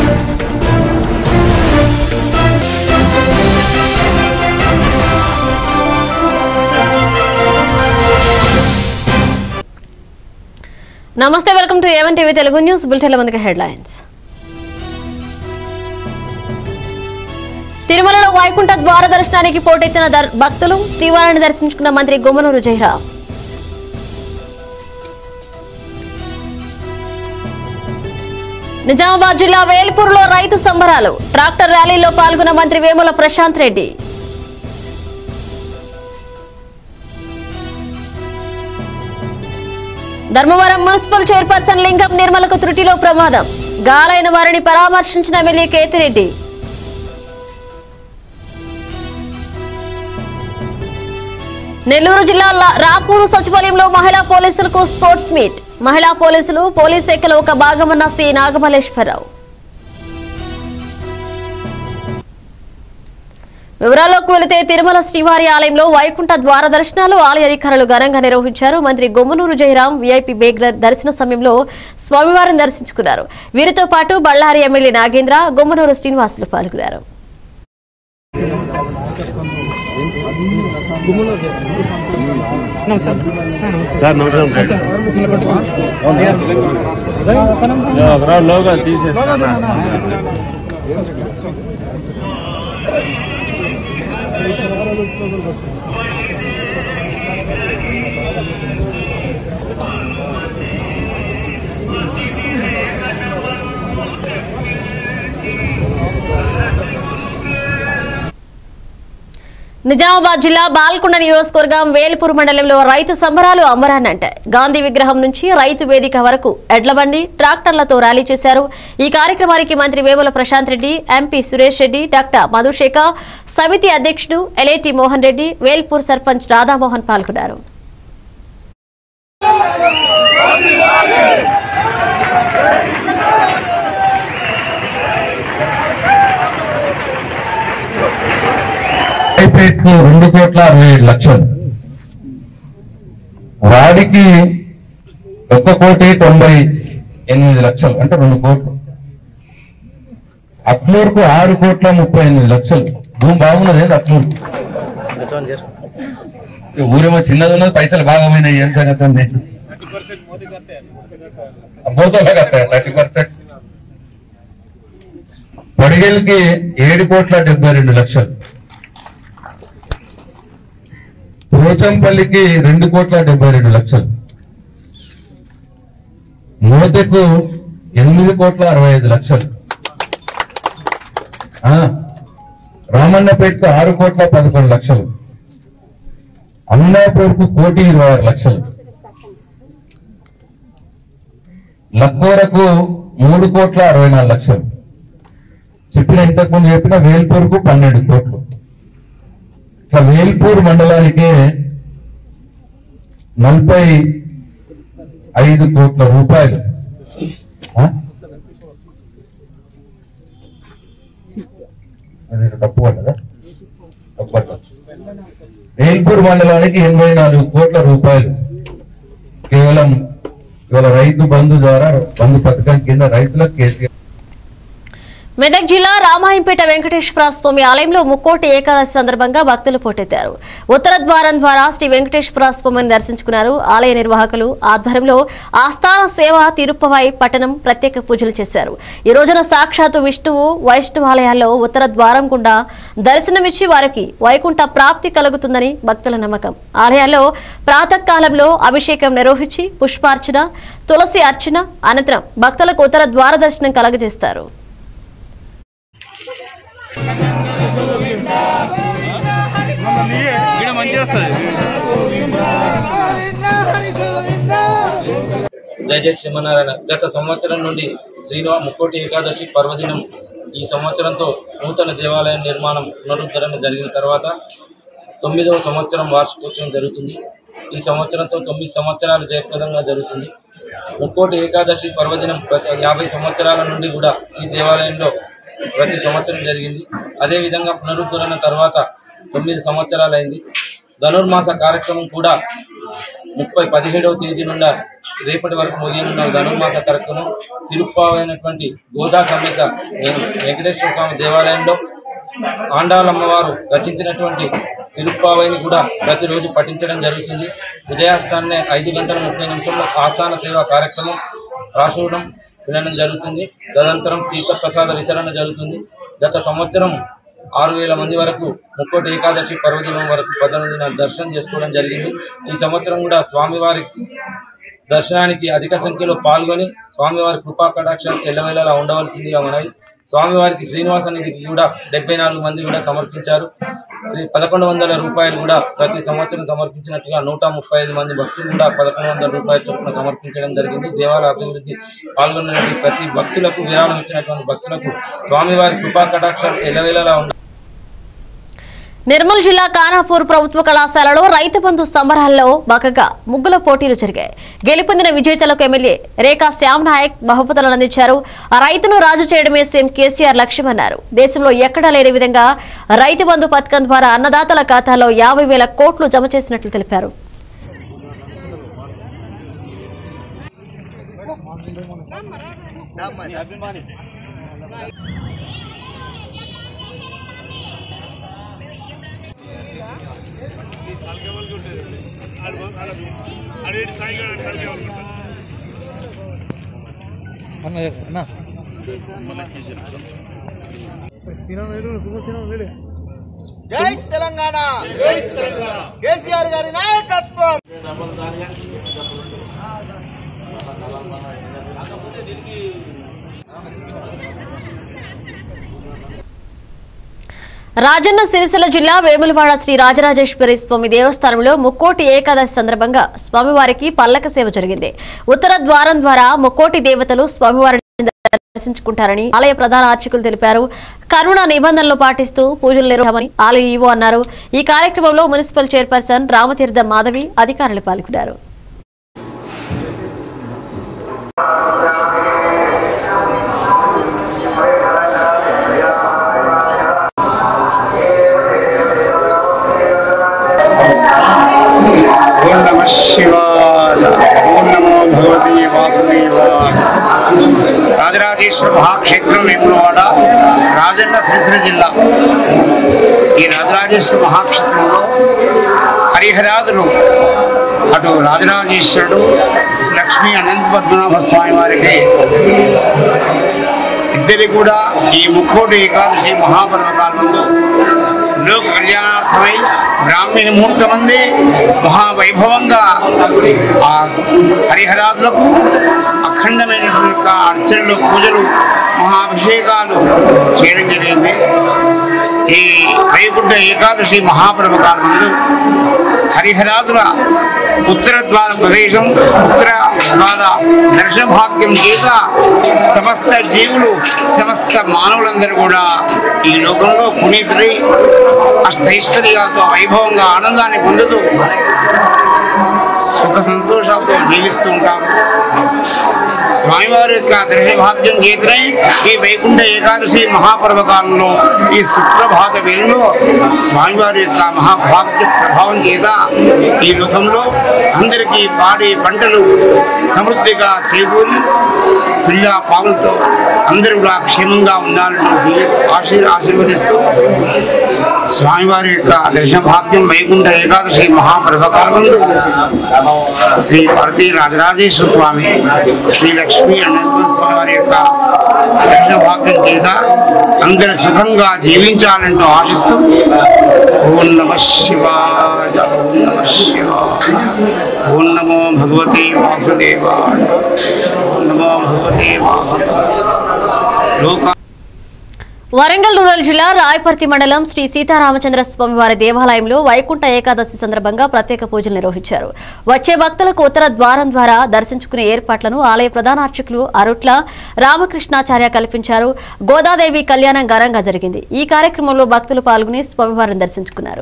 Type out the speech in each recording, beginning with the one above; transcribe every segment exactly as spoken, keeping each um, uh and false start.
నమస్తే, welcome to A one TV Telugu news బులెటిన్ల ముందుగా హెడ్లైన్స్. తిరుమలలో వైకుంఠ ద్వార దర్శనానికి పోటెత్తిన భక్తులు, శ్రీవారిని దర్శించుకున్న మంత్రి గుమ్మనూరు జయరాం. నిజామాబాద్ జిల్లా వేల్పూర్లో రైతు సంబరాలు, ట్రాక్టర్ ర్యాలీలో పాల్గొన్న మంత్రి వేముల ప్రశాంత్ రెడ్డి. ధర్మవరం మున్సిపల్ చైర్పర్సన్ లింగం నిర్మలకు త్రుటిలో ప్రమాదం, గాలైన వారిని పరామర్శించిన ఎమ్మెల్యే కేతిరెడ్డి. నెల్లూరు జిల్లా రాపూరు సచివాలయంలో మహిళా పోలీసులకు స్పోర్ట్స్ మీట్, మహిళా పోలీసులు పోలీస్ శాఖలో ఒక భాగమన్న సి నాగమల్లేశ్వరరావు. వివరాల్లోకి వెళితే తిరుమల శ్రీవారి ఆలయంలో వైకుంఠ ద్వార దర్శనాలు ఆలయ అధికారులు ఘనంగా నిర్వహించారు. మంత్రి గుమ్మనూరు జయరాం వీఐపీ బేగ్ దర్శన సమయంలో స్వామివారిని దర్శించుకున్నారు. వీరితో పాటు బళ్ళారి ఎమ్మెల్యే నాగేంద్ర, గుమ్మనూరు శ్రీనివాసులు పాల్గొన్నారు. నిజామాబాద్ జిల్లా బాల్కొండ నియోజకవర్గం వేల్పూర్ మండలంలో రైతు సంబరాలు అంబరాన్నంటాయి. గాంధీ విగ్రహం నుంచి రైతు వేదిక వరకు ఎడ్లబండి, ట్రాక్టర్లతో ర్యాలీ చేశారు. ఈ కార్యక్రమానికి మంత్రి వేముల ప్రశాంత్ రెడ్డి, ఎంపీ సురేష్ రెడ్డి, డాక్టర్ మధుశేఖర్, సమితి అధ్యక్షుడు ఎలేటి మోహన్ రెడ్డి, వేల్పూర్ సర్పంచ్ రాధామోహన్ పాల్గొన్నారు. రెండు కోట్ల అరవై ఏడు లక్షలు, వాడికి ఒక్క కోటి తొంభై ఎనిమిది లక్షలు అంటే రెండు కోట్లు, అట్లూరుకు ఆరు కోట్ల ముప్పై ఎనిమిది లక్షలు. భూమి బాగున్నది అట్లూరు, ఊరేమో చిన్నది ఉన్నది, పైసలు బాగా పోయినాయి. ఏం సంగతి అండి, థర్టీ పర్సెంట్. పొడిగెల్కి ఏడు కోట్ల డెబ్బై రెండు లక్షలు, పోచంపల్లికి రెండు కోట్ల డెబ్బై రెండు లక్షలు, మోతెకు ఎనిమిది కోట్ల అరవై ఐదు లక్షలు, రామన్నపేటకు ఆరు కోట్ల పదకొండు లక్షలు, అన్నాపూర్కు కోటి ఇరవై ఆరు లక్షలు, లక్కోరకు మూడు కోట్ల అరవై నాలుగు లక్షలు. చెప్పిన ఇంతకుముందు చెప్పిన వేల్పూర్కు పన్నెండు కోట్లు. ఇట్లా వేల్పూర్ మండలానికి నలభై ఐదు కోట్ల రూపాయలు. తప్పు పడ్డదా? తప్పు పడ్డా. వేల్పూర్ మండలానికి ఎనభై నాలుగు కోట్ల రూపాయలు కేవలం ఇవాళ రైతు బంధు ద్వారా, బంధు పథకం కింద రైతులకు కేసీఆర్. మెదక్ జిల్లా రామాయంపేట వెంకటేశ్వర స్వామి ఆలయంలో ముక్కోటి ఏకాదశి సందర్భంగా భక్తులు పోటెత్తారు. ఉత్తర ద్వారం ద్వారా శ్రీ వెంకటేశ్వర స్వామిని దర్శించుకున్నారు. ఆలయ నిర్వాహకులు ఆధ్వర్యంలో ఆస్థాన సేవ తిరుపవై పట్టణం ప్రత్యేక పూజలు చేశారు. ఈ రోజున సాక్షాత్తు విష్ణువు వైష్ణవాలయాల్లో ఉత్తర ద్వారం గుండా దర్శనమిచ్చి వారికి వైకుంఠ ప్రాప్తి కలుగుతుందని భక్తుల నమ్మకం. ఆలయాల్లో ప్రాతకాలంలో అభిషేకం నిర్వహించి పుష్పార్చన, తులసి అర్చన అనంతరం భక్తులకు ఉత్తర ద్వార దర్శనం కలగజేస్తారు. దయచేసి శ్రీమన్నారాయణ. గత సంవత్సరం నుండి శ్రీనివాస ముక్కోటి ఏకాదశి పర్వదినం ఈ సంవత్సరంతో నూతన దేవాలయం నిర్మాణం పునరుద్ధరణ జరిగిన తర్వాత తొమ్మిదవ సంవత్సరం వార్షికోత్సవం జరుగుతుంది. ఈ సంవత్సరంతో తొమ్మిది సంవత్సరాలు జయప్రదంగా జరుగుతుంది. ముక్కోటి ఏకాదశి పర్వదినం ప్రతి యాభై సంవత్సరాల నుండి కూడా ఈ దేవాలయంలో ప్రతి సంవత్సరం జరిగింది. అదేవిధంగా పునరుద్ధరణ తర్వాత తొమ్మిది సంవత్సరాలైంది. ధనుర్మాస కార్యక్రమం కూడా ముప్పై పదిహేడవ తేదీ నుండి రేపటి వరకు ముగియనున్న ధనుర్మాస కార్యక్రమం తిరుప్పావైనటువంటి గోదా సమేత వెంకటేశ్వర స్వామి దేవాలయంలో ఆండాలమ్మవారు రచించినటువంటి తిరుప్పావైని కూడా ప్రతిరోజు పఠించడం జరుగుతుంది. ఉదయాస్తాన్నే ఐదు గంటల ముప్పై నిమిషంలో ఆస్థాన సేవా కార్యక్రమం రాసూడం వినడం జరుగుతుంది. తదనంతరం తీర్థప్రసాద వితరణ జరుగుతుంది. గత సంవత్సరం ఆరు వేల మంది వరకు ముక్కోటి ఏకాదశి పర్వదినం వరకు పద్దెనిమిది దినాలు దర్శనం చేసుకోవడం జరిగింది. ఈ సంవత్సరం కూడా స్వామివారి దర్శనానికి అధిక సంఖ్యలో పాల్గొని స్వామివారి కృపా కటాక్షాలు ఎల్లవేళలా ఉండవలసిందిగా మనవి. స్వామివారికి శ్రీనివాస నిధికి కూడా డెబ్బై నాలుగు మంది కూడా సమర్పించారు. శ్రీ పదకొండు వందల రూపాయలు కూడా ప్రతి సంవత్సరం సమర్పించినట్టుగా నూట ముప్పై ఐదు మంది భక్తులు కూడా పదకొండు వందల రూపాయల చొప్పున సమర్పించడం జరిగింది. దేవాలయ అభివృద్ధి పాల్గొన్నటువంటి ప్రతి భక్తులకు విరాళం ఇచ్చినటువంటి భక్తులకు స్వామివారి కృపా కటాక్షాలు ఎల్లవేళలా ఉండాలి. నిర్మల్ జిల్లా ఖానాపూర్ ప్రభుత్వ కళాశాలలో రైతు బంధు సంబరాల్లో భాగంగా ముగ్గుల పోటీలు జరిగాయి. గెలుపొందిన విజేతలకు ఎమ్మెల్యే రేఖా శ్యామ్ నాయక్ బహుమతులను అందించారు. ఆ రైతును రాజు చేయడమే సీఎం కేసీఆర్ లక్ష్యమన్నారు. దేశంలో ఎక్కడా లేని విధంగా రైతు బంధు పథకం ద్వారా అన్నదాతల ఖాతాలో యాభై వేల కోట్లు జమ చేసినట్లు తెలిపారు. జై తెలంగాణ, కేసీఆర్ గారి నాయకత్వం. రాజన్న సిరిసిల్ల జిల్లా వేములవాడ శ్రీ రాజరాజేశ్వరి స్వామి దేవస్థానంలో ముక్కోటి ఏకాదశి సందర్భంగా స్వామివారికి పల్లక సేవ జరిగింది. ఉత్తర ద్వారం ద్వారా ముక్కోటి దేవతలు స్వామివారిని దర్శించుకుంటారని ఆలయ ప్రధాన అర్చకులు తెలిపారు. కరోనా నిబంధనలు పాటిస్తూ పూజలు నిర్వహించామని ఆలయ ఈవో అన్నారు. ఈ కార్యక్రమంలో మున్సిపల్ చైర్పర్సన్ రామతీర్థ మాధవి అధికారులు పాల్గొన్నారు. ఓం నమ శివాయ. ఓం నమో భగవతి వాసుదేవాయ. రాజరాజేశ్వర మహాక్షేత్రం వేములవాడ, రాజన్న సిరిసిల్ల జిల్లా. ఈ రాజరాజేశ్వర మహాక్షేత్రంలో హరిహరాదులు అటు రాజరాజేశ్వరుడు, లక్ష్మీ అనంత పద్మనాభ స్వామి వారికి ఇద్దరి కూడా ఈ ముక్కోటి ఏకాదశి మహాపర్వకాలంలో లోక కళ్యాణార్థమై బ్రాహ్మీ ముహూర్తం అందే మహావైభవంగా ఆ హరిహరాదులకు అఖండమైనటువంటి అర్చనలు, పూజలు, మహాభిషేకాలు చేయడం జరిగింది. ఈ వైకుంఠ ఏకాదశి మహాపర్వకాలంలో హరిహరాదుల ఉత్తర ద్వార ప్రవేశం, ఉత్తర ద్వార దర్శన భాగ్యం చేత సమస్త జీవులు, సమస్త మానవులందరూ కూడా ఈ లోకంలో పునీతులై అష్టైశ్వర్యాలతో వైభవంగా ఆనందాన్ని పొందుతూ సుఖ సంతోషాలతో జీవిస్తూ ఉంటారు. స్వామివారి యొక్క దర్శన భాగ్యం చేతనే ఈ వైకుంఠ ఏకాదశి మహాపర్వకాలంలో ఈ సుప్రభాత వేళలో స్వామివారి యొక్క మహాభాగ్య ప్రభావం చేత ఈ లోకంలో అందరికీ పాడి పంటలు సమృద్ధిగా చేకూరి పిల్ల పావులతో అందరూ కూడా క్షేమంగా ఉండాలని ఆశీర్ ఆశీర్వదిస్తూ స్వామివారి యొక్క దర్శన భాగ్యం వైకుంఠ ఏకాదశి మహాపర్వకాలంలో శ్రీ భారతీ రాజరాజేశ్వర స్వామి, శ్రీ లక్ష్మీ అనంత స్వామి వారి యొక్క దర్శన భాగ్యం చేత అందరూ సుఖంగా జీవించాలంటూ ఆశిస్తూ ఓం నమ శివాయ. ఓం నమ శివాయ. ఓం నమో భగవతే వాసుదేవాయ. ఓం నమో భగవతే వాసుదేవాయ. లోక వరంగల్ రూరల్ జిల్లా రాయపర్తి మండలం శ్రీ సీతారామచంద్ర స్వామి వారి దేవాలయంలో వైకుంఠ ఏకాదశి సందర్భంగా ప్రత్యేక పూజలు నిర్వహించారు. వచ్చే భక్తులకు ఉత్తర ద్వారం ద్వారా దర్శించుకునే ఏర్పాట్లను ఆలయ ప్రధాన అర్చకులు అరుట్ల రామకృష్ణాచార్య కల్పించారు. గోదాదేవి కళ్యాణం ఘనంగా జరిగింది. ఈ కార్యక్రమంలో భక్తులు పాల్గొని స్వామివారిని దర్శించుకున్నారు.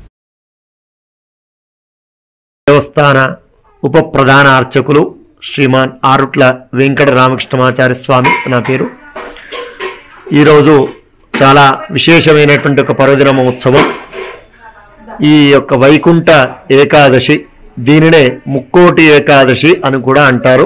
దేవస్థాన ఉప ప్రధాన అర్చకులు శ్రీమాన్ ఆరుట్ల వెంకట రామకృష్ణమాచార్య స్వామి నా పేరు. ఈరోజు చాలా విశేషమైనటువంటి ఒక పర్వదిన మహోత్సవం. ఈ యొక్క వైకుంఠ ఏకాదశి దీనినే ముక్కోటి ఏకాదశి అని కూడా అంటారు.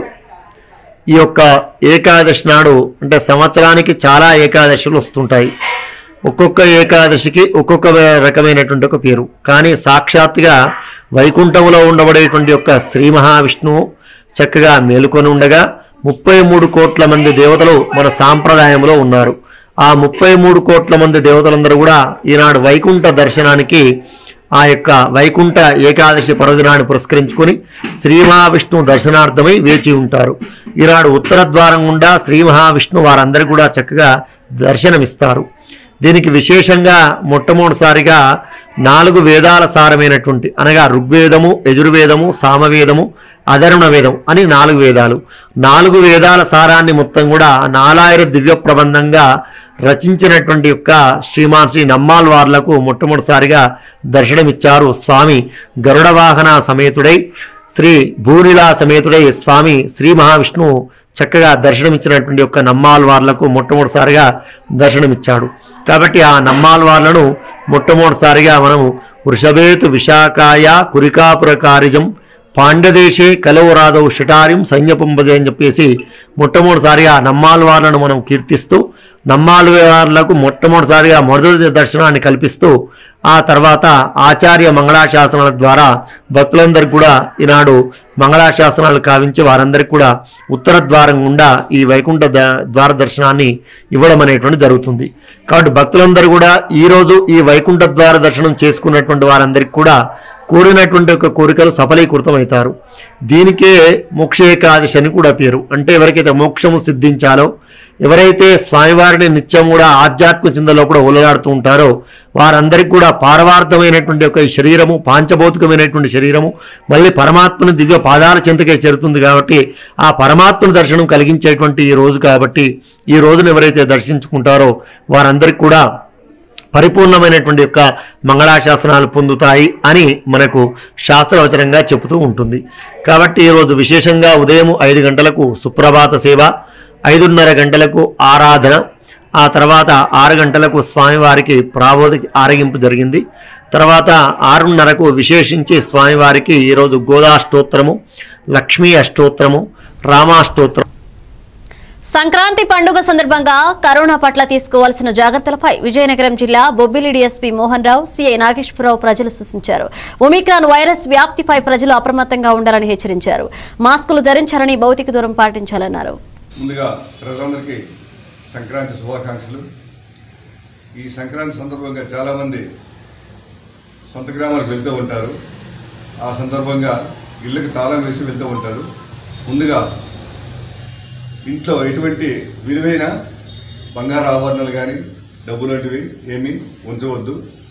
ఈ యొక్క ఏకాదశి నాడు అంటే సంవత్సరానికి చాలా ఏకాదశులు వస్తుంటాయి. ఒక్కొక్క ఏకాదశికి ఒక్కొక్క రకమైనటువంటి ఒక పేరు. కానీ సాక్షాత్తుగా వైకుంఠంలో ఉండబడేటువంటి యొక్క శ్రీ మహావిష్ణువు చక్కగా మేలుకొని ఉండగా ముప్పై మూడు కోట్ల మంది దేవతలు మన సాంప్రదాయంలో ఉన్నారు. ఆ ముప్పై మూడు కోట్ల మంది దేవతలందరూ కూడా ఈనాడు వైకుంఠ దర్శనానికి ఆ యొక్క వైకుంఠ ఏకాదశి పర్వదినాన్ని పురస్కరించుకొని శ్రీ మహావిష్ణువు దర్శనార్థమై వేచి ఉంటారు. ఈనాడు ఉత్తర ద్వారం గుండా శ్రీ మహావిష్ణువు వారందరూ కూడా చక్కగా దర్శనమిస్తారు. దీనికి విశేషంగా మొట్టమొదటిసారిగా నాలుగు వేదాల సారమైనటువంటి అనగా ఋగ్వేదము, యజుర్వేదము, సామవేదము, అధర్వణ వేదం అని నాలుగు వేదాలు నాలుగు వేదాల సారాన్ని మొత్తం కూడా నాలాయిర దివ్య ప్రబంధంగా రచించినటువంటి యొక్క శ్రీమాన్ శ్రీ నమ్మాళ్వార్లకు మొట్టమొదటిసారిగా దర్శనమిచ్చారు స్వామి. గరుడ వాహన సమేతుడై శ్రీ భూనిలా సమేతుడై స్వామి శ్రీ మహావిష్ణువు చక్కగా దర్శనమిచ్చినటువంటి యొక్క నమ్మాళ్వార్లకు మొట్టమొదటిసారిగా దర్శనమిచ్చాడు. కాబట్టి ఆ నమ్మాళ్వార్లను మొట్టమొదటిసారిగా మనము వృషభేతు విశాఖాయ కురికాపురకారిజం పాండ్యదేశే కలవరాదౌ షటారిం సైన్యపుంబదే అని చెప్పేసి మొట్టమొదటిసారిగా నమ్మాళ్వార్లను మనం కీర్తిస్తూ నమ్మాళ్వార్లకు మొట్టమొదటిసారిగా మొదటి దర్శనాన్ని కల్పిస్తూ ఆ తర్వాత ఆచార్య మంగళాశాసనాల ద్వారా భక్తులందరికీ కూడా ఈనాడు మంగళాశాసనాలు కావించి వారందరికీ కూడా ఉత్తర ద్వారం గుండా ఈ వైకుంఠ ద్వార దర్శనాన్ని ఇవ్వడం అనేటువంటి జరుగుతుంది. కాబట్టి భక్తులందరూ కూడా ఈరోజు ఈ వైకుంఠ ద్వార దర్శనం చేసుకున్నటువంటి వారందరికీ కూడా కోరినటువంటి ఒక కోరికలు సఫలీకృతమవుతారు. దీనికే మోక్ష ఏకాదశి అని కూడా పేరు. అంటే ఎవరికైతే మోక్షము సిద్ధించాలో, ఎవరైతే స్వామివారిని నిత్యం కూడా ఆధ్యాత్మిక చింతలో కూడా ఒలలాడుతూ ఉంటారో వారందరికీ కూడా పారవార్థమైనటువంటి ఒక శరీరము, పాంచభౌతికమైనటువంటి శరీరము మళ్ళీ పరమాత్మను దివ్య పాదాల చెంతకే చేరుతుంది. కాబట్టి ఆ పరమాత్మను దర్శనం కలిగించేటువంటి ఈ రోజు కాబట్టి ఈ రోజును ఎవరైతే దర్శించుకుంటారో వారందరికీ కూడా పరిపూర్ణమైనటువంటి యొక్క మంగళాశాసనాలు పొందుతాయి అని మనకు శాస్త్రవచనంగా చెబుతూ ఉంటుంది. కాబట్టి ఈరోజు విశేషంగా ఉదయం ఐదు గంటలకు సుప్రభాత సేవ, ఐదున్నర గంటలకు ఆరాధన, ఆ తర్వాత ఆరు గంటలకు స్వామివారికి ప్రాబోధికి ఆరగింపు జరిగింది. తర్వాత ఆరున్నరకు విశేషించి స్వామివారికి ఈరోజు గోదాష్టోత్తరము, లక్ష్మీ అష్టోత్తరము, రామాష్టోత్తరం. సంక్రాంతి పండుగ సందర్భంగా కరోనా పట్ల తీసుకోవాల్సిన జాగ్రత్తలపై విజయనగరం జిల్లా బొబ్బిలి డీఎస్పీ మోహన్ రావు, సీఐ నాగేశ్వరరావు ప్రజలు సూచించారు. ఒమిక్రాన్ వైరస్ వ్యాప్తిపై ప్రజలు అప్రమత్తంగా ఉండాలని హెచ్చరించారు. మాస్కులు ధరించాలని, భౌతిక దూరం పాటించాలన్నారు. ముందుగా ప్రజలందరికీ సంక్రాంతి శుభాకాంక్షలు. ఈ సంక్రాంతి సందర్భంగా చాలామంది సొంత గ్రామాలకు వెళ్తూ ఉంటారు. ఆ సందర్భంగా ఇళ్ళకి తాళం వేసి వెళ్తూ ఉంటారు. ముందుగా ఇంట్లో ఎటువంటి విలువైన బంగారు ఆభరణాలు కానీ డబ్బు లాంటివి ఏమీ ఉంచవద్దు.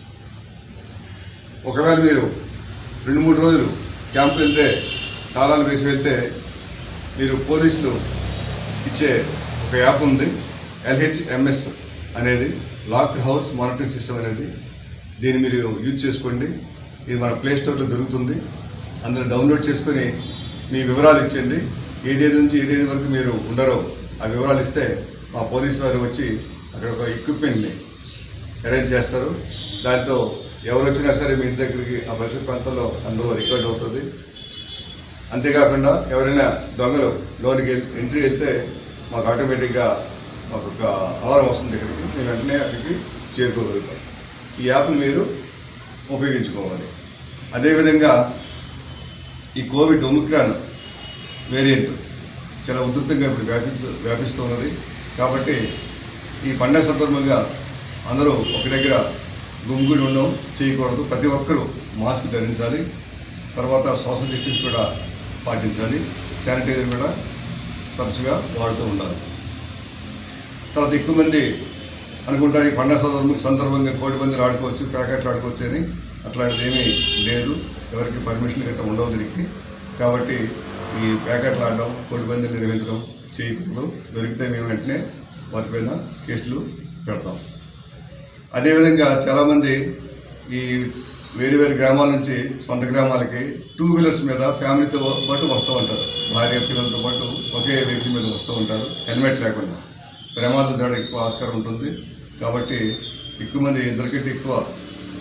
ఒకవేళ మీరు రెండు మూడు రోజులు క్యాంపు వెళ్తే తాళాలు వేసి వెళ్తే మీరు పోలీసులు ఇచ్చే ఒక యాప్ ఉంది, ఎల్హెచ్ఎంఎస్ అనేది, లాక్డ్ హౌస్ మానిటరింగ్ సిస్టమ్ అనేది. దీన్ని మీరు యూజ్ చేసుకోండి. ఇది మన ప్లే స్టోర్లో దొరుకుతుంది. అందులో డౌన్లోడ్ చేసుకొని మీ వివరాలు ఇచ్చండి. ఏదేది నుంచి ఏదేది వరకు మీరు ఉండరో ఆ వివరాలు ఇస్తే మా పోలీసు వారు వచ్చి అక్కడ ఒక ఎక్విప్మెంట్ని అరేంజ్ చేస్తారు. దాంతో ఎవరు వచ్చినా సరే మీ ఇంటి దగ్గరికి ఆ పరిసర ప్రాంతంలో అందులో రికార్డ్ అవుతుంది. అంతేకాకుండా ఎవరైనా దొంగలు లోనికి ఎంట్రీ వెళ్తే మాకు ఆటోమేటిక్గా మాకు ఒక అలారం వస్తుంది. ఇక్కడికి మేము వెంటనే అక్కడికి చేరుకోగలుగుతాం. ఈ యాప్ని మీరు ఉపయోగించుకోవాలి. అదేవిధంగా ఈ కోవిడ్ ఒమిక్రాన్ వేరియంట్ చాలా ఉధృతంగా ఇప్పుడు వ్యాపి వ్యాపిస్తూ ఉన్నది. కాబట్టి ఈ పండుగ సందర్భంగా అందరూ ఒక దగ్గర గుంపుగుడి ఉండడం చేయకూడదు. ప్రతి ఒక్కరూ మాస్క్ ధరించాలి. తర్వాత సోషల్ డిస్టెన్స్ కూడా పాటించాలి. శానిటైజర్ కూడా తరచుగా వాడుతూ ఉండాలి. తర్వాత ఎక్కువ మంది అనుకుంటారు ఈ పండుగ సందర్భ సందర్భంగా కోడి పందులు ఆడుకోవచ్చు, ప్యాకెట్లు ఆడుకోవచ్చు అని. అట్లాంటిది ఏమీ లేదు. ఎవరికి పర్మిషన్ గట్రా ఉండవు దీనికి. కాబట్టి ఈ ప్యాకెట్లు ఆడడం, కోడి పందులు నిర్వహించడం చేయకూడదు. దొరికితే మేము వెంటనే వాటిపైన కేసులు పెడతాం. అదేవిధంగా చాలామంది ఈ వేరు వేరు గ్రామాల నుంచి సొంత గ్రామాలకి టూ వీలర్స్ మీద ఫ్యామిలీతో పాటు వస్తూ ఉంటారు. భార్య పిల్లలతో పాటు ఒకే వెహికల్ మీద వస్తూ ఉంటారు హెల్మెట్ లేకుండా. ప్రమాదం జరగడం ఎక్కువ ఆస్కారం ఉంటుంది. కాబట్టి ఎక్కువ మంది ఇద్దరికంటే ఎక్కువ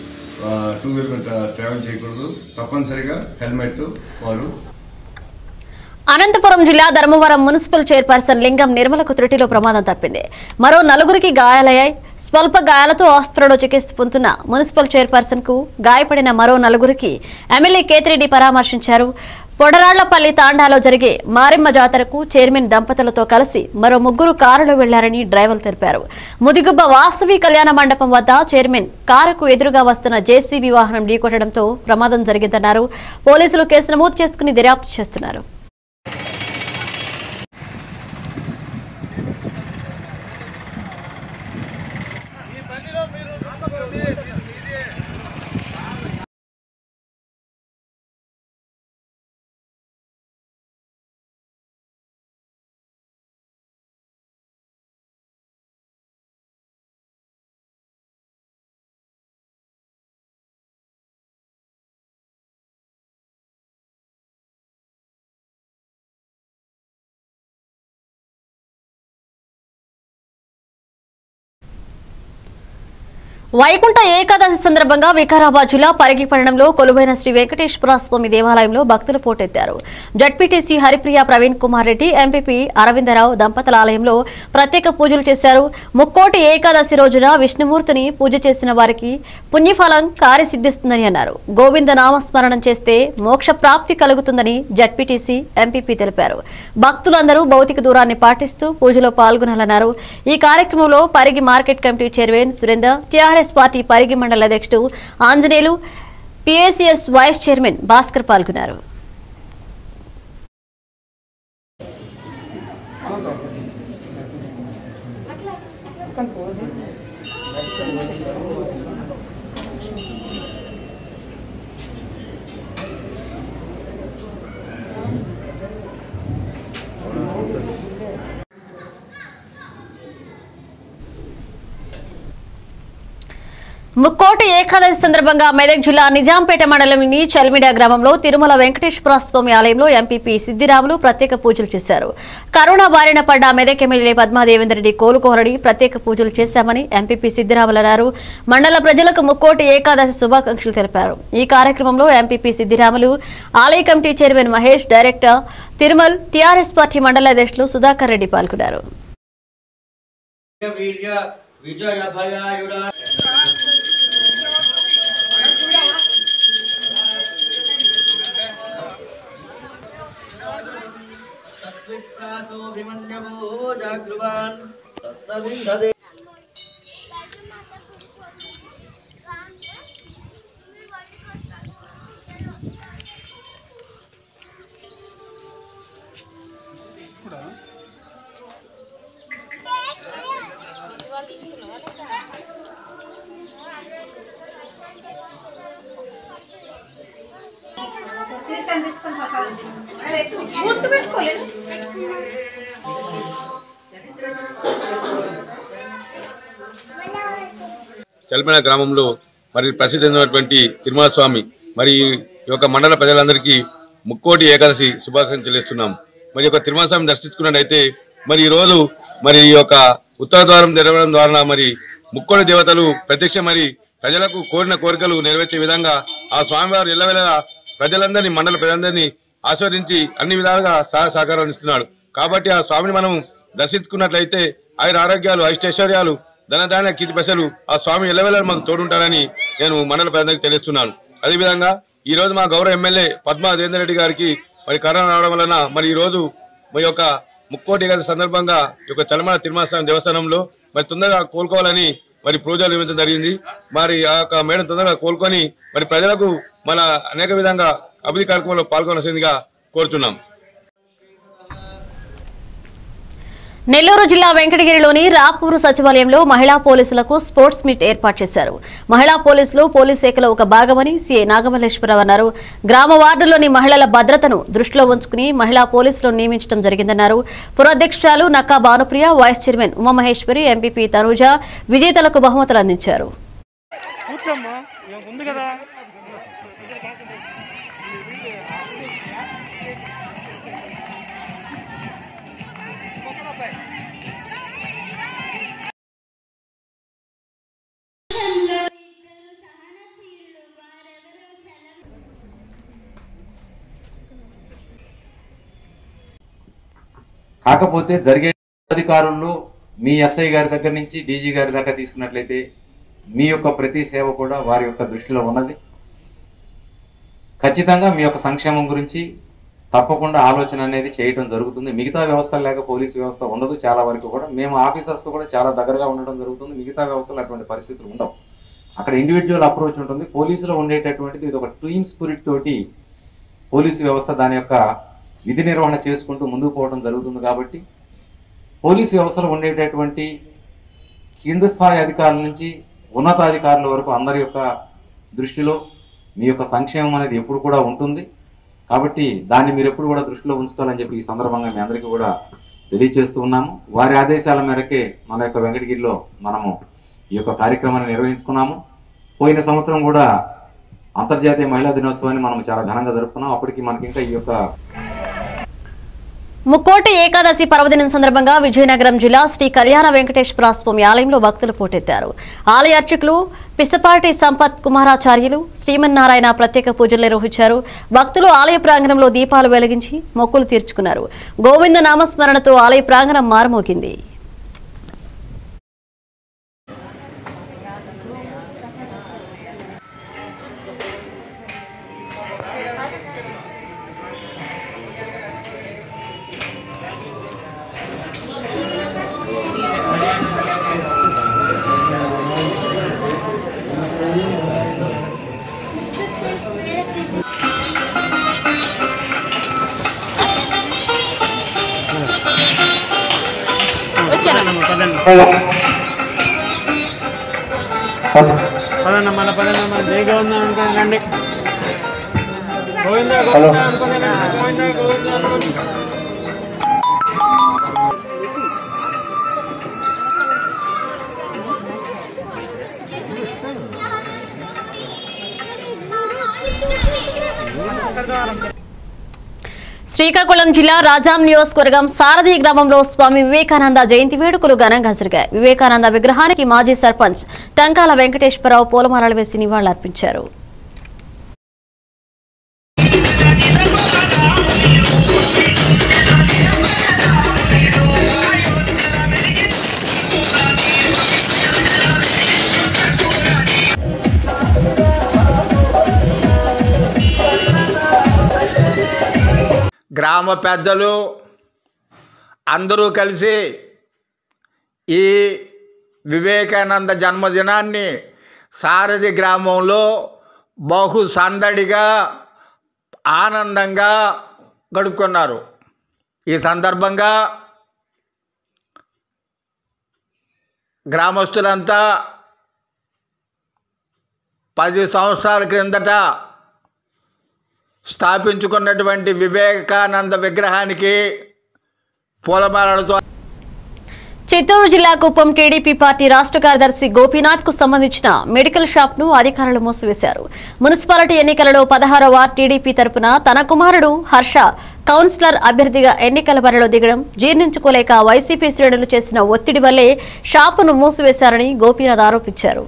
టూ వీలర్ మీద ట్రావెల్ చేయకూడదు. తప్పనిసరిగా హెల్మెట్ వారు. అనంతపురం జిల్లా ధర్మవరం మున్సిపల్ చైర్పర్సన్ లింగం నిర్మలకు త్రుటిలో ప్రమాదం తప్పింది. మరో నలుగురికి గాయాలయ్యాయి. స్వల్ప గాయాలతో ఆసుపత్రిలో చికిత్స పొందుతున్న మున్సిపల్ చైర్పర్సన్ కు గాయపడిన మరో నలుగురికి ఎమ్మెల్యే కేతిరెడ్డి పరామర్శించారు. పొడరాళ్లపల్లి తాండాలో జరిగే మారెమ్మ జాతరకు చైర్మన్ దంపతులతో కలిసి మరో ముగ్గురు కారులో వెళ్లారని డ్రైవర్ తెలిపారు. ముదిగుబ్బ వాసవి కళ్యాణ మండపం వద్ద చైర్మన్ కారుకు ఎదురుగా వస్తున్న జేసీబీ వాహనం ఢీకొట్టడంతో ప్రమాదం జరిగిందన్నారు. పోలీసులు కేసు నమోదు చేసుకుని దర్యాప్తు చేస్తున్నారు. వైకుంఠ ఏకాదశి సందర్భంగా వికారాబాద్ జిల్లా పరిగిపట్టణంలో కొలువైన శ్రీ వెంకటేశ్వర స్వామి దేవాలయంలో భక్తులు పోటెత్తారు. జడ్పీటీసీ హరిప్రియ ప్రవీణ్ కుమార్ రెడ్డి, ఎంపీపీ అరవిందరావు దంపతుల ఆలయంలో ప్రత్యేక పూజలు చేశారు. ముక్కోటి ఏకాదశి రోజున విష్ణుమూర్తిని పూజ చేసిన వారికి పుణ్యఫలం కార్యసిద్ధిస్తుందని అన్నారు. గోవింద నామస్మరణం చేస్తే మోక్ష ప్రాప్తి కలుగుతుందని జడ్పీటీసీ, ఎంపీపీ తెలిపారు. భక్తులందరూ భౌతిక దూరాన్ని పాటిస్తూ పూజలో పాల్గొనాలన్నారు. ఈ కార్యక్రమంలో Parigi market committee chairman Surender, TRS party Parigi mandal అధ్యక్షుడు Anjaneyulu, PACS vice chairman Bhaskar పాల్గొన్నారు. ముక్కోటి ఏకాదశి సందర్భంగా మెదక్ జిల్లా నిజాంపేట మండలంలోని చల్మిడ గ్రామంలో తిరుమల వెంకటేశ్వర స్వామి ఆలయంలో ఎంపీపీ సిద్దిరాములు ప్రత్యేక పూజలు చేశారు. కరోనా బారిన పడ్డ మెదక్ ఎమ్మెల్యే పద్మాదేవేందర్ రెడ్డి కోలుకోరడి ప్రత్యేక పూజలు చేశామని ఎంపీపీ సిద్దిరాములు అన్నారు. మండల ప్రజలకు ముక్కోటి ఏకాదశి శుభాకాంక్షలు తెలిపారు. ఈ కార్యక్రమంలో ఎంపీపీ సిద్దిరాములు, ఆలయ committee chairman Mahesh, director Tirumal, TRS party mandal అధ్యక్షులు సుధాకర్ రెడ్డి పాల్గొన్నారు. చల్మిడ గ్రామంలో మరి ప్రసిద్ధి చెందినటువంటి తిరుమల స్వామి మరి ఈ యొక్క మండల ప్రజలందరికీ ముక్కోటి ఏకాదశి శుభాకాంక్షలు ఇస్తున్నాం. మరి యొక్క తిరుమల స్వామిని దర్శించుకున్నట్టయితే మరి ఈ రోజు మరి ఈ యొక్క ఉత్తర ద్వారం తెరవడం ద్వారా మరి ముక్కోటి దేవతలు ప్రత్యక్ష మరి ప్రజలకు కోరిన కోరికలు నెరవేర్చే విధంగా ఆ స్వామివారు ఎల్లవేళలా ప్రజలందరినీ మండల ప్రజలందరినీ ఆస్వాదించి అన్ని విధాలుగా సహాయ సహకారాలు ఇస్తున్నాడు. కాబట్టి ఆ స్వామిని మనం దర్శించుకున్నట్లయితే ఆయన ఆరోగ్యాలు, ఐష్టైశ్వర్యాలు, ధనధాన్య కీర్తి పెసలు ఆ స్వామి ఎల్లవేళ మాకు తోడుంటారని నేను మండల ప్రజలకు తెలుస్తున్నాను. అదేవిధంగా ఈ రోజు మా గౌరవ ఎమ్మెల్యే పద్మా దేవేందర్ రెడ్డి గారికి మరి కరోనా రావడం వలన మరి ఈ రోజు మా యొక్క ముక్కోటి ఏకాదశి సందర్భంగా ఈ యొక్క చల్మడ తిరుమల స్వామి దేవస్థానంలో మరి తొందరగా కోలుకోవాలని మరి పూజలు నిర్వహించడం జరిగింది. మరి ఆ యొక్క మేడం తొందరగా కోలుకొని మరి ప్రజలకు మన అనేక విధంగా అభివృద్ధి కార్యక్రమంలో పాల్గొనాల్సిందిగా కోరుతున్నాం. నెల్లూరు జిల్లా వెంకటగిరిలోని రాపూరు సచివాలయంలో మహిళా పోలీసులకు స్పోర్ట్స్ మీట్ ఏర్పాటు చేశారు. మహిళా పోలీసులు పోలీస్ శాఖలో ఒక భాగమని సీఐ నాగమల్లేశ్వరరావు అన్నారు. గ్రామ వార్డుల్లోని మహిళల భద్రతను దృష్టిలో ఉంచుకుని మహిళా పోలీసులను నియమించడం జరిగిందన్నారు. పురాధ్యక్షురాలు Nakka Bhanupriya, vice chairman Umamaheswari, MPP Tanuja విజేతలకు బహుమతులు అందించారు. సహనశీలు కాకపోతే జరిగే అధికారుల్లో మీ ఎస్ఐ గారి దగ్గర నుంచి డీజీ గారి దాకా తీసుకున్నట్లయితే మీ యొక్క ప్రతి సేవ కూడా వారి యొక్క దృష్టిలో ఉన్నది. ఖచ్చితంగా మీ యొక్క సంక్షేమం గురించి తప్పకుండా ఆలోచన అనేది చేయడం జరుగుతుంది. మిగతా వ్యవస్థ లేక పోలీసు వ్యవస్థ ఉండదు. చాలా వరకు కూడా మేము ఆఫీసర్స్తో కూడా చాలా దగ్గరగా ఉండడం జరుగుతుంది. మిగతా వ్యవస్థలో అటువంటి పరిస్థితులు ఉండవు. అక్కడ ఇండివిజువల్ అప్రోచ్ ఉంటుంది. పోలీసులో ఉండేటటువంటిది ఇది ఒక టీమ్ స్పిరిట్ తోటి పోలీసు వ్యవస్థ దాని యొక్క విధి నిర్వహణ చేసుకుంటూ ముందుకు పోవడం జరుగుతుంది. కాబట్టి పోలీసు వ్యవస్థలో ఉండేటటువంటి కింద స్థాయి అధికారుల నుంచి ఉన్నతాధికారుల వరకు అందరి యొక్క దృష్టిలో మీ యొక్క సంక్షేమం అనేది ఎప్పుడు కూడా ఉంటుంది. కాబట్టి దాన్ని మీరు ఎప్పుడు కూడా దృష్టిలో ఉంచుకోవాలని చెప్పి ఈ సందర్భంగా మీ అందరికీ కూడా తెలియజేస్తూ ఉన్నాము. వారి ఆదేశాల మేరకే మన యొక్క వెంకటగిరిలో మనము ఈ యొక్క కార్యక్రమాన్ని నిర్వహించుకున్నాము. పోయిన సంవత్సరం కూడా అంతర్జాతీయ మహిళా దినోత్సవాన్ని మనం చాలా ఘనంగా జరుపుకున్నాం. అప్పటికి మనకి ఇంకా ఈ యొక్క ముక్కోటి ఏకాదశి పర్వదినం సందర్భంగా విజయనగరం జిల్లా శ్రీ కళ్యాణ వెంకటేశ్వర స్వామి ఆలయంలో భక్తులు పోటెత్తారు. ఆలయ అర్చకులు పిసపాటి సంపత్ కుమారాచార్యులు శ్రీమన్నారాయణ ప్రత్యేక పూజలు నిర్వహించారు. భక్తులు ఆలయ ప్రాంగణంలో దీపాలు వెలిగించి మొక్కులు తీర్చుకున్నారు. గోవింద నామస్మరణతో ఆలయ ప్రాంగణం మారుమోగింది. పదన్న మన పదన్న మన జైగా ఉందా అనుకోండి. గోవిందా గోవిందా అనుకోండి. గోవిందా గోవిందా అనుకోండి. శ్రీకాకుళం జిల్లా రాజాం నియోజకవర్గం సారథి గ్రామంలో స్వామి వివేకానంద జయంతి వేడుకలు ఘనంగా జరిగాయి. వివేకానంద విగ్రహానికి మాజీ సర్పంచ్ టంకాల వెంకటేశ్వరరావు పూలమాలలు వేసి నివాళులర్పించారు. గ్రామ పెద్దలు అందరూ కలిసి ఈ వివేకానంద జన్మదినాన్ని సారథి గ్రామంలో బహు సందడిగా ఆనందంగా గడుపుకున్నారు. ఈ సందర్భంగా గ్రామస్తులంతా పది సంవత్సరాల క్రిందట స్థాపించుకున్నటువంటి వివేకానంద విగ్రహానికి పూలమాలలతో. చిత్తూరు జిల్లా కుప్పం టీడీపీ పార్టీ రాష్ట్ర కార్యదర్శి గోపీనాథ్ కు సంబంధించిన మెడికల్ షాప్ ను అధికారులు మూసివేశారు. మున్సిపాలిటీ ఎన్నికలలో పదహారవ వార్డు టీడీపీ తరపున తన కుమారుడు హర్ష కౌన్సిలర్ అభ్యర్థిగా ఎన్నికల బరిలో దిగడం జీర్ణించుకోలేక వైసీపీ శ్రేణులు చేసిన ఒత్తిడి వల్లే షాపును మూసివేశారని గోపీనాథ్ ఆరోపించారు.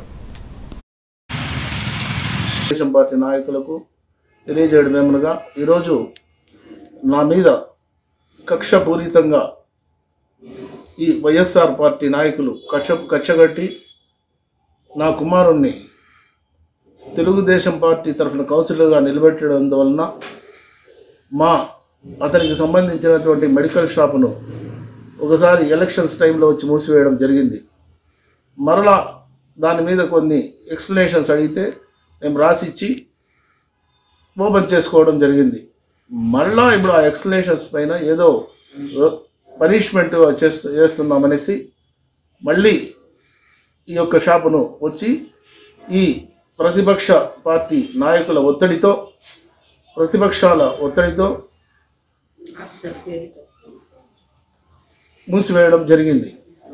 పార్టీ నాయకులకు తెలియజేయడం ఏమనగా ఈరోజు నా మీద కక్షపూరితంగా ఈ వైఎస్ఆర్ పార్టీ నాయకులు కక్ష కక్షగట్టి నా కుమారుణ్ణి తెలుగుదేశం పార్టీ తరఫున కౌన్సిలర్గా నిలబెట్టడం వలన మా అతనికి సంబంధించినటువంటి మెడికల్ షాపును ఒకసారి ఎలక్షన్స్ టైంలో వచ్చి మూసివేయడం జరిగింది. మరలా దాని మీద కొన్ని ఎక్స్ప్లెనేషన్స్ అడిగితే మేము రాసిచ్చి ఓపెన్ చేసుకోవడం జరిగింది. మళ్ళా ఇప్పుడు ఆ ఎక్స్ప్లెనేషన్స్ పైన ఏదో పనిష్మెంట్ చేస్తూ చేస్తున్నామనేసి మళ్ళీ ఈ యొక్క షాపును వచ్చి ఈ ప్రతిపక్ష పార్టీ నాయకుల ఒత్తిడితో ప్రతిపక్షాల ఒత్తిడితో మూసివేయడం జరిగింది.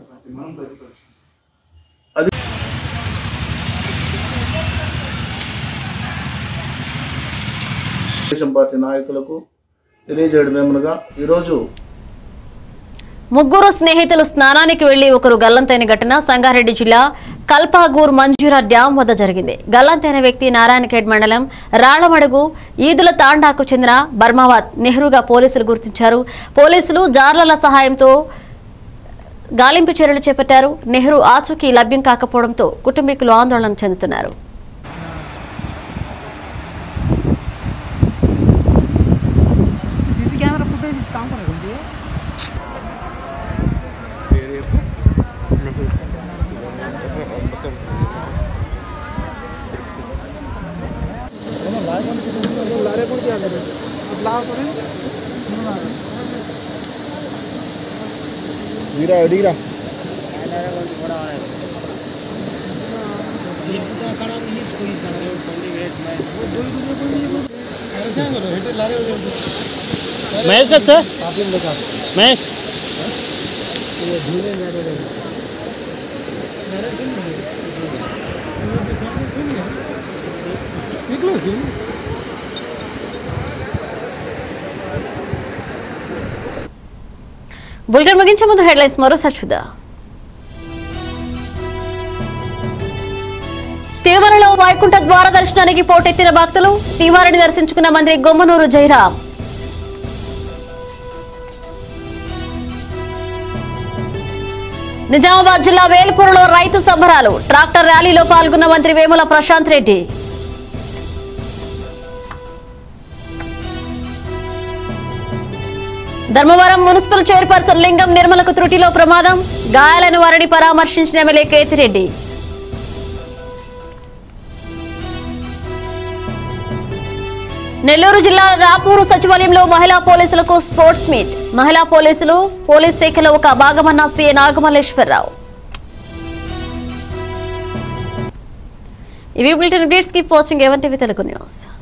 అది పార్టీ నాయకులకు తెలియజేయడం ఏమనగా ఈరోజు ముగ్గురు స్నేహితులు స్నానానికి వెళ్లి ఒకరు గల్లంతైన ఘటన సంగారెడ్డి జిల్లా కల్పాగూర్ మంజూరా డ్యాం వద్ద జరిగింది. గల్లంత్ అనే వ్యక్తి నారాయణఖేడ్ మండలం రాళ్లమడుగు ఈదుల తాండాకు చెందిన బర్మావత్ నెహ్రూగా పోలీసులు గుర్తించారు. పోలీసులు జార్లల సహాయంతో గాలింపు చర్యలు చేపట్టారు. నెహ్రూ ఆచూకీ లభ్యం కాకపోవడంతో కుటుంబీకులు ఆందోళన చెందుతున్నారు. वीरा डीरा महेश का सर महेश బులెటిన్ ముగించే ముందు హెడ్లైన్స్ మరోసారి చూద్దాం. తిరుమలలో వైకుంఠ ద్వార దర్శనానికి పోటెత్తిన భక్తులు. శ్రీవారిని దర్శించుకున్న మంత్రి గొమ్మనూరు జయరాం. నిజామాబాద్ జిల్లా వేల్పూరులో రైతు సంబరాలు. ట్రాక్టర్ ర్యాలీలో పాల్గొన్న మంత్రి వేముల ప్రశాంత్ రెడ్డి. ధర్మవరం మున్సిపల్ చైర్పర్సన్ లింగం నిర్మలకు త్రుటిలో ప్రమాదం. గాయాలను వారిని పరామర్శించిన ఎమ్మెల్యే కేతిరెడ్డి. నెల్లూరు జిల్లా రాపూరు సచివాలయంలో మహిళా పోలీసులకు స్పోర్ట్స్ మీట్. మహిళా పోలీసులు పోలీస్ శాఖలో ఒక భాగమన్న సీఏ నాగమల్లేశ్వరరావు. ఇవి bulletin updates. Keep watching A one TV Telugu news.